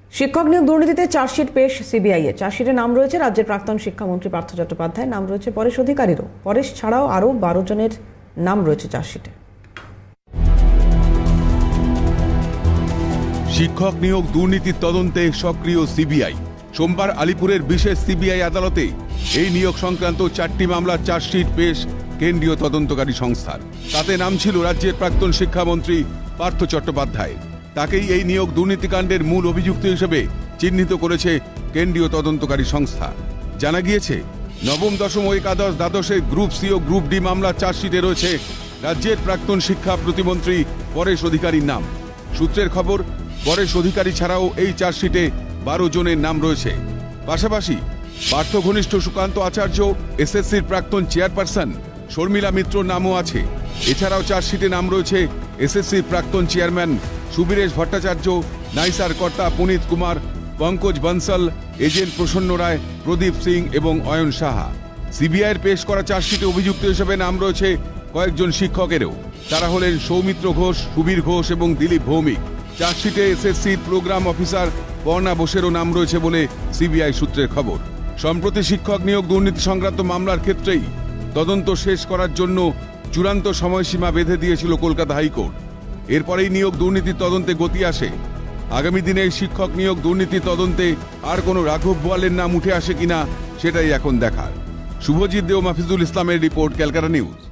শিক্ষক নিয়োগ দুর্নীতিতে চার্জশিট পেশ সিবিআই-এর। চার্জশিটে নাম রয়েছে রাজ্যের প্রাক্তন শিক্ষামন্ত্রী পার্থ চট্টোপাধ্যায়, নাম রয়েছে পরেশ অধিকারীরও। পরেশ ছাড়াও আরও 12 জনের নাম রয়েছে চার্জশিটে। শিক্ষক নিয়োগ দুর্নীতির তদন্তে সক্রিয় সিবিআই। সোমবার আলিপুরের বিশেষ সিবিআই আদালতে এই নিয়োগ সংক্রান্ত 4টি মামলার চার্জশিট পেশ কেন্দ্রীয় তদন্তকারী সংস্থার। তাতে নাম ছিল রাজ্যের প্রাক্তন শিক্ষামন্ত্রী পার্থ চট্টোপাধ্যায়। তাকেই এই নিয়োগ দুর্নীতিকাণ্ডের মূল অভিযুক্ত হিসেবে চিহ্নিত করেছে কেন্দ্রীয় তদন্তকারী সংস্থা। জানা গিয়েছে, নবম, দশম ও একাদশ, দ্বাদশের গ্রুপ সি ও গ্রুপ ডি মামলার চার্জশিটে রয়েছে রাজ্যের প্রাক্তন শিক্ষা প্রতিমন্ত্রী পরেশ অধিকারীর নাম। সূত্রের খবর, পরেশ অধিকারী ছাড়াও এই চার্জশিটে 12 জনের নাম রয়েছে। পাশাপাশি পার্থ ঘনিষ্ঠ সুকান্ত আচার্য, এসএসসির প্রাক্তন চেয়ারপারসন শর্মিলা মিত্রর নামও আছে। এছাড়াও চার্জশিটে নাম রয়েছে এসএসসির প্রাক্তন চেয়ারম্যান সুবীরেশ ভট্টাচার্য, নাইসার কর্তা পুনিত কুমার, পঙ্কজ বনসল, এজেন্ট প্রসন্ন রায়, প্রদীপ সিং এবং অয়ন সাহা। সিবিআইয়ের পেশ করা চার্জশিটে অভিযুক্ত হিসেবে নাম রয়েছে কয়েকজন শিক্ষকেরও। তারা হলেন সৌমিত্র ঘোষ, সুবীর ঘোষ এবং দিলীপ ভৌমিক। চার্জশিটে এসএসসির প্রোগ্রাম অফিসার পর্ণা বোসেরও নাম রয়েছে বলে সিবিআই সূত্রের খবর। সম্প্রতি শিক্ষক নিয়োগ দুর্নীতি সংক্রান্ত মামলার ক্ষেত্রেই তদন্ত শেষ করার জন্য চূড়ান্ত সময়সীমা বেঁধে দিয়েছিল কলকাতা হাইকোর্ট। এরপরেই নিয়োগ দুর্নীতির তদন্তে গতি আসে। আগামী দিনে শিক্ষক নিয়োগ দুর্নীতির তদন্তে আর কোনো রাঘব বোয়ালের নাম উঠে আসে কিনা সেটাই এখন দেখার। শুভজিৎ দে ও মাফিজুল ইসলামের রিপোর্ট, ক্যালকাটা নিউজ।